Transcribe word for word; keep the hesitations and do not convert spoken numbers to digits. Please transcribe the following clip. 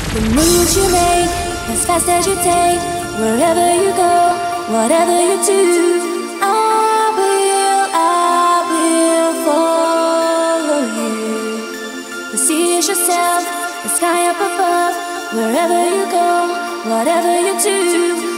The moves you make, as fast as you take, wherever you go, whatever you do, I will, I will follow you. The sea is yourself, the sky up above, wherever you go, whatever you do.